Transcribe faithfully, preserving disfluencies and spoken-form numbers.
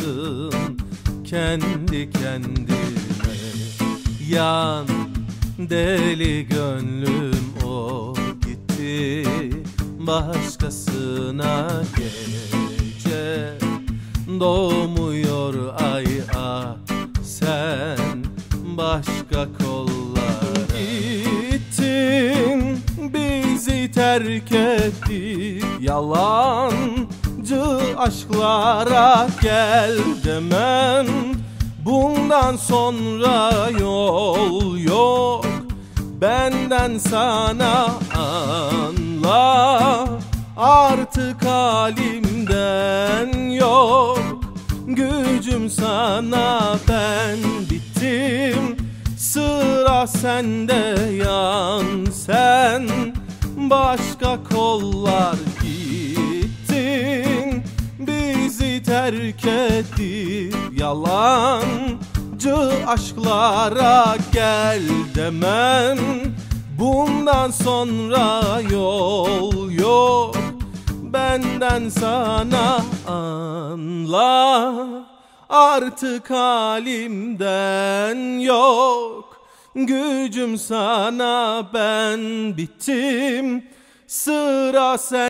kendi kendime. Yan deli gönlüm o gitti başkasına. Gece doğmuyor ay ah, sen başka kollara gittin, bizi terk ettin. Yalancı aşklara gel demem, bundan sonra yol yok benden sana. Anla artık halimden yok gücüm sana. Ben bittim, sıra sende. Yan sen başka kollar gittin, bizi terk ettin. Yalancı aşklara gel demem, bundan sonra yol yok benden sana. Anla artık halimden yok gücüm sana. Ben bittim, sıra sen.